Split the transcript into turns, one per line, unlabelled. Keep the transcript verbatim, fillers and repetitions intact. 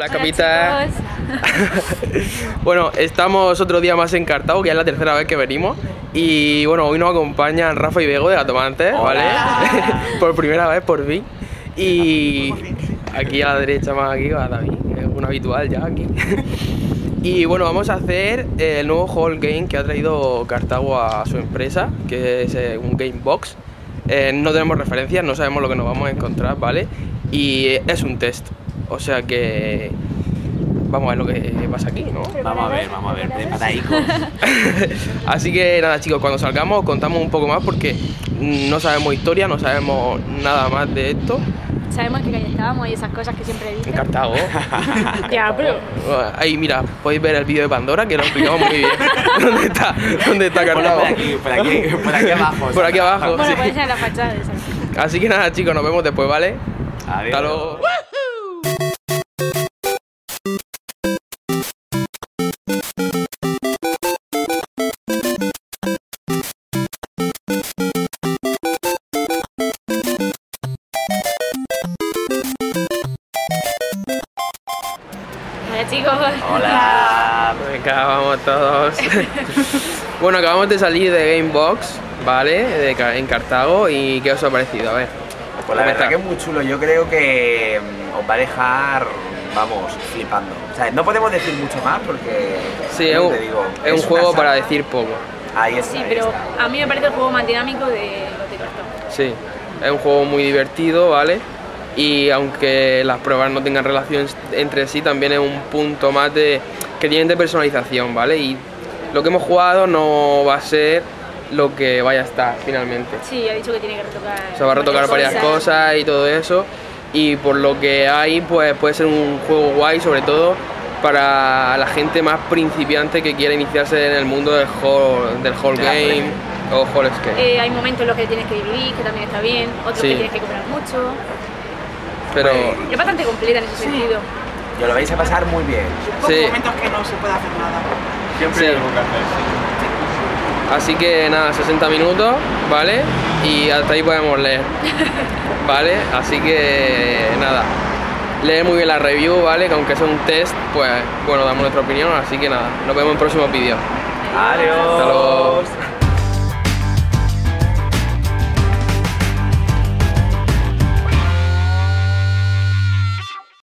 Hola, capitán. Bueno, estamos otro día más en Cartago, que ya es la tercera vez que venimos. Y bueno, hoy nos acompañan Rafa y Bego de Gatomantes, ¿vale? Por primera vez, por fin. Y aquí a la derecha más aquí va David, es un habitual ya aquí. Y bueno, vamos a hacer el nuevo Hall Game que ha traído Cartago a su empresa, que es un Game Box. Eh, no tenemos referencias, no sabemos lo que nos vamos a encontrar, ¿vale? Y es un test, o sea que vamos a ver lo que pasa aquí, ¿no?
Vamos a ver, vamos a ver, preparadico.
Así que nada, chicos, cuando salgamos contamos un poco más porque no sabemos historia, no sabemos nada más de esto.
Sabemos en qué calle estábamos y esas cosas que siempre dicen.
En Cartago.
Ya, pero...
Ahí, mira, podéis ver el vídeo de Pandora, que lo explicamos muy bien. ¿Dónde está? ¿Dónde está Cartago?
Por aquí, por aquí, por aquí abajo.
Por aquí abajo,
Bueno,
sí.
puede ser la fachada de esa.
Así que nada, chicos, nos vemos después, ¿vale?
Adiós.
Hasta luego.
Hola, chicos.
Hola.
Venga, vamos todos. Bueno, acabamos de salir de Game Box, ¿vale? De, Ca- en Cartago. ¿Y qué os ha parecido? A ver.
Pues la verdad que es muy chulo, yo creo que mm, os va a dejar, vamos, flipando. O sea, no podemos decir mucho más porque,
Sí, es
como
un,
te digo,
es un
una
juego
saga.
para decir poco.
Ahí está,
Sí,
ahí
pero
está.
a mí me parece el juego más dinámico de los de cartón.
Sí, es un juego muy divertido, ¿vale? Y aunque las pruebas no tengan relación entre sí, también es un punto más de que tienen de personalización, ¿vale? Y lo que hemos jugado no va a ser lo que vaya a estar finalmente.
Sí, ha dicho que tiene que retocar.
Se va a retocar varias cosas y todo eso. Y por lo que hay, pues puede ser un juego guay, sobre todo para la gente más principiante que quiera iniciarse en el mundo del hall, del hall
De la
game o hall skate.
Eh, hay momentos en los que tienes que dividir, que también está bien, otros
Sí.
que tienes que comprar mucho.
Pero
Es bastante completa en ese sentido.
Yo lo vais a pasar muy bien.
sí,
momentos que no se puede hacer nada.
Siempre
Sí.
hay algo que hacer, sí.
así que nada, sesenta minutos, ¿vale? Y hasta ahí podemos leer, ¿vale? Así que nada, lee muy bien la review, ¿vale? Que aunque sea un test, pues bueno, damos nuestra opinión, así que nada, nos vemos en próximos vídeos.
Adiós.
Hasta luego.